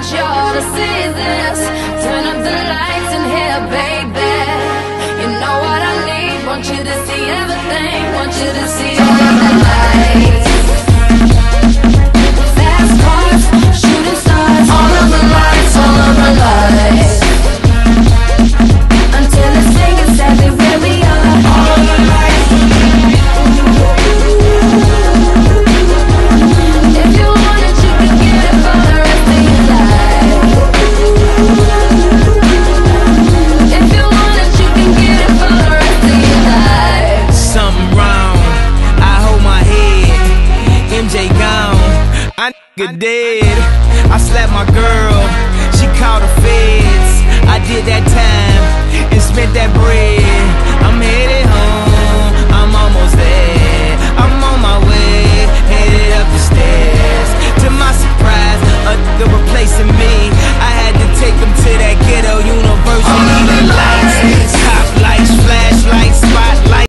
want you all to see this. Turn up the lights in here, baby. You know what I need. Want you to see everything. Want you to see all of the lights. Fast cars, shooting stars. All of the lights, all of the lights. Until it's safe and sadly where we are. All of the lights. If you want it, you can get it for the rest of your life. If you want it, you can get it for the rest of your life. Something wrong, I hold my head. MJ gone, I nigga dead. I slapped my girl, she called the feds.